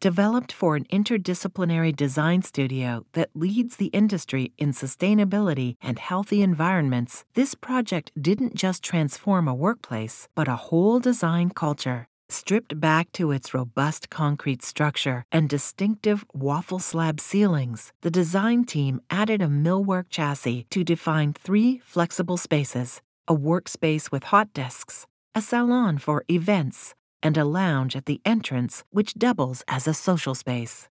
Developed for an interdisciplinary design studio that leads the industry in sustainability and healthy environments, this project didn't just transform a workplace, but a whole design culture. Stripped back to its robust concrete structure and distinctive waffle slab ceilings, the design team added a millwork chassis to define 3 flexible spaces: a workspace with hot desks, a salon for events, and a lounge at the entrance which doubles as a social space.